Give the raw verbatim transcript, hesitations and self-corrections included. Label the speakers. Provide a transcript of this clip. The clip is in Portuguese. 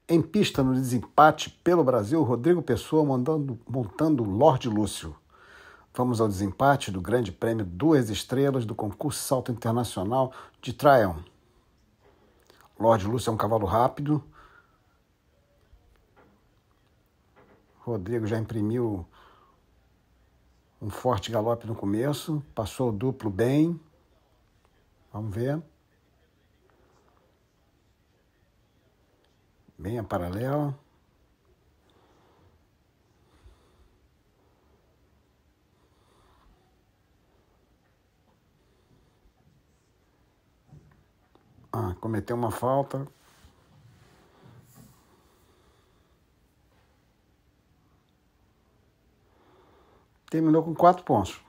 Speaker 1: Em pista no desempate pelo Brasil, Rodrigo Pessoa montando, montando Lorde Lúcio. Vamos ao desempate do Grande Prêmio Duas Estrelas do concurso Salto Internacional de Tryon. Lorde Lúcio é um cavalo rápido. Rodrigo já imprimiu um forte galope no começo, passou o duplo bem. Vamos ver. Bem a paralela. Ah, cometeu uma falta. Terminou com quatro pontos.